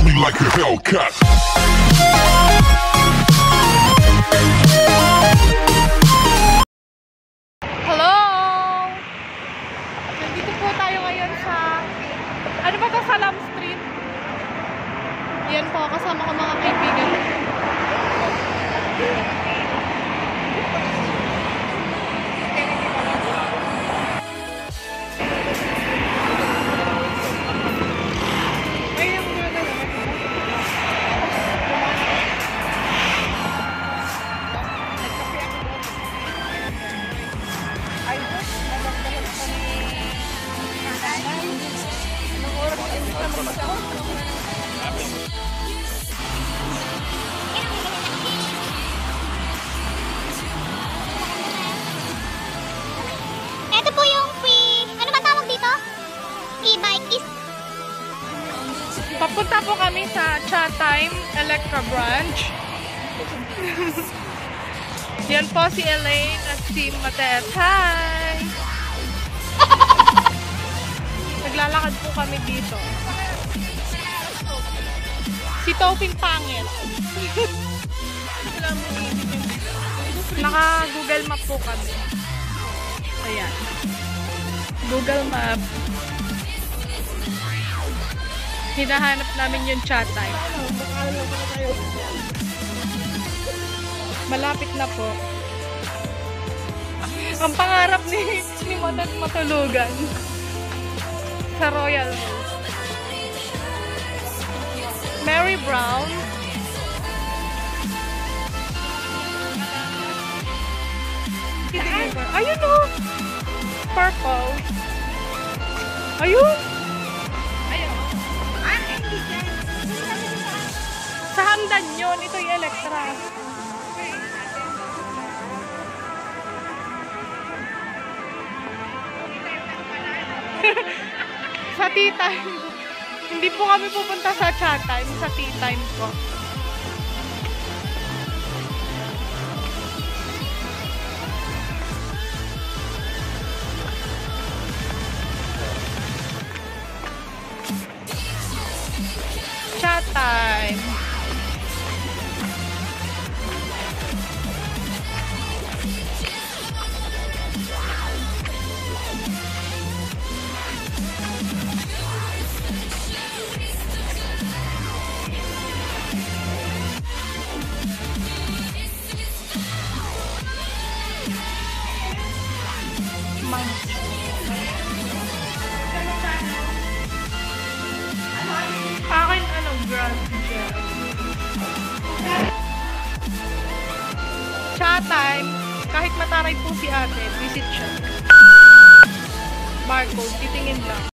me like a Hellcat. Hello! Nandito po tayo ngayon sa, ano ba ito, Salam Street? Yan po, kasama ko mga kaibigan. Ito po yung free, ano ba tawag dito? E-bike is... Papunta po kami sa Chatime Electra Branch. Yan po si Elaine at si Matet. Hi! Naglalakad po kami dito. Si Topin pangit. Naka-Google Map po kami. Ayan. Google Map. Hinahanap namin yung Chatime. Malapit na po. Ang pangarap ni Matet matulugan sa Royal Rose. Mary Brown. Ayun o! Purple. Ayun! Sa Hamdan yun. Ito yung Electra. Sa tea time. Hindi po kami pupunta sa chat time. Sa tea time po. Chat time. Akin ano, grand gel. Chat time. Kahit mataray po si ate, visit siya. Barcode, titingin lang.